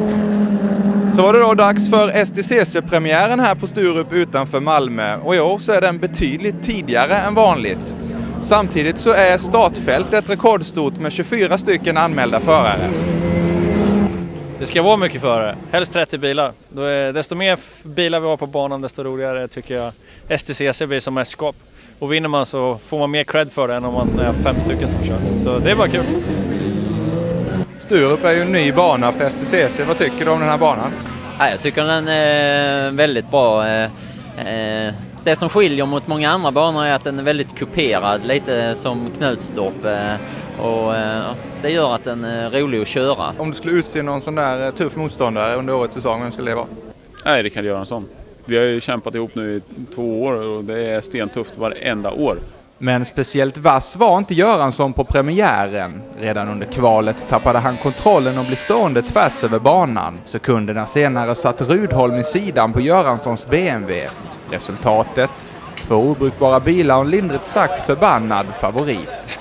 Så var det då dags för STCC-premiären här på Sturup utanför Malmö, och i år så är den betydligt tidigare än vanligt. Samtidigt så är startfältet rekordstort med 24 stycken anmälda förare. Det ska vara mycket förare, helst 30 bilar. Desto mer bilar vi har på banan, desto roligare tycker jag STCC blir som mästerskap. Och vinner man så får man mer cred för det än om man är 5 stycken som kör. Så det är bara kul. Sturup är ju en ny bana för STCC. Vad tycker du om den här banan? Jag tycker den är väldigt bra. Det som skiljer mot många andra banor är att den är väldigt kuperad, lite som Knutstorp. Och det gör att den är rolig att köra. Om du skulle utse någon sån där tuff motståndare under årets säsong, vem skulle det vara? Nej, det kan göra en sån. Vi har ju kämpat ihop nu i 2 år och det är stentufft varenda år. Men speciellt vass var inte Göransson på premiären. Redan under kvalet tappade han kontrollen och blev stående tvärs över banan. Sekunderna senare satt Rudholm i sidan på Göranssons BMW. Resultatet? 2 obrukbara bilar och en lindrigt sagt förbannad favorit.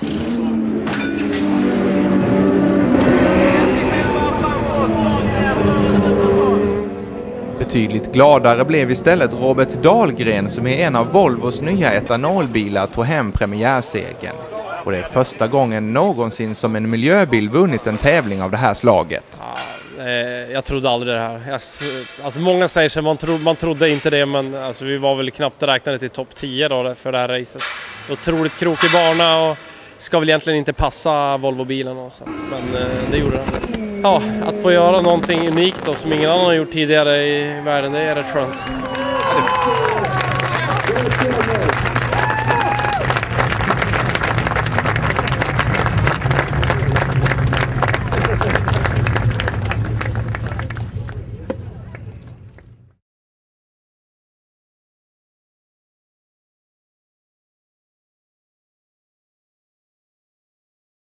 Betydligt gladare blev istället Robert Dahlgren som är en av Volvos nya etanolbilar tog hem premiärsegern. Och det är första gången någonsin som en miljöbil vunnit en tävling av det här slaget. Jag trodde aldrig det här. Alltså många säger sig, man trodde inte det, men alltså vi var väl knappt räknade till topp 10 då för det här racet. Otroligt krokig bana och ska väl egentligen inte passa Volvo-bilen. Men det gjorde det. Ja, att få göra någonting unikt då, som ingen annan har gjort tidigare i världen, det är rätt skönt.